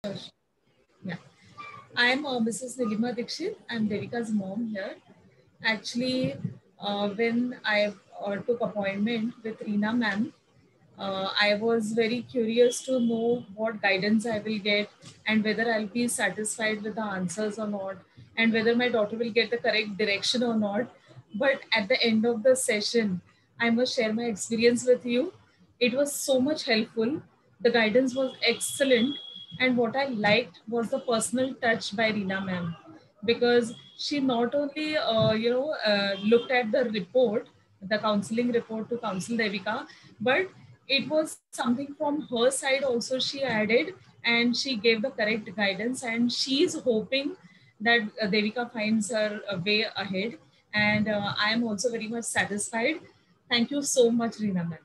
Yeah, I'm Mrs. Nilima Dixit. I'm Devika's mom here. Actually, when I took appointment with Reena ma'am, I was very curious to know what guidance I will get and whether I'll be satisfied with the answers or not, and whether my daughter will get the correct direction or not. But at the end of the session, I must share my experience with you. It was so much helpful. The guidance was excellent. And what I liked was the personal touch by Reena ma'am, because she not only looked at the report, the counseling report to counsel Devika, but it was something from her side also she added, and she gave the correct guidance, and she's hoping that Devika finds her way ahead. And I am also very much satisfied. Thank you so much, Reena ma'am.